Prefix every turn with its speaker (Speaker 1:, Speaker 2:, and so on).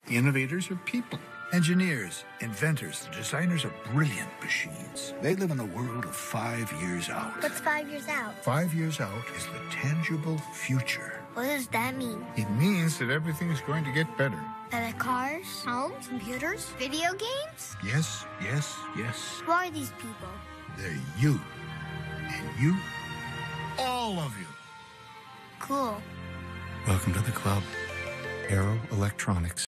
Speaker 1: Innovators are people. Engineers, inventors, designers of brilliant machines. They live in the world of 5 years out.
Speaker 2: What's 5 years out?
Speaker 1: 5 years out is the tangible future.
Speaker 2: What does that mean?
Speaker 1: It means that everything is going to get better.
Speaker 2: Better cars, homes, computers, video games?
Speaker 1: Yes, yes, yes.
Speaker 2: Who are these people?
Speaker 1: They're you. And you. All of you.
Speaker 2: Cool.
Speaker 3: Welcome to the club. Aero Electronics.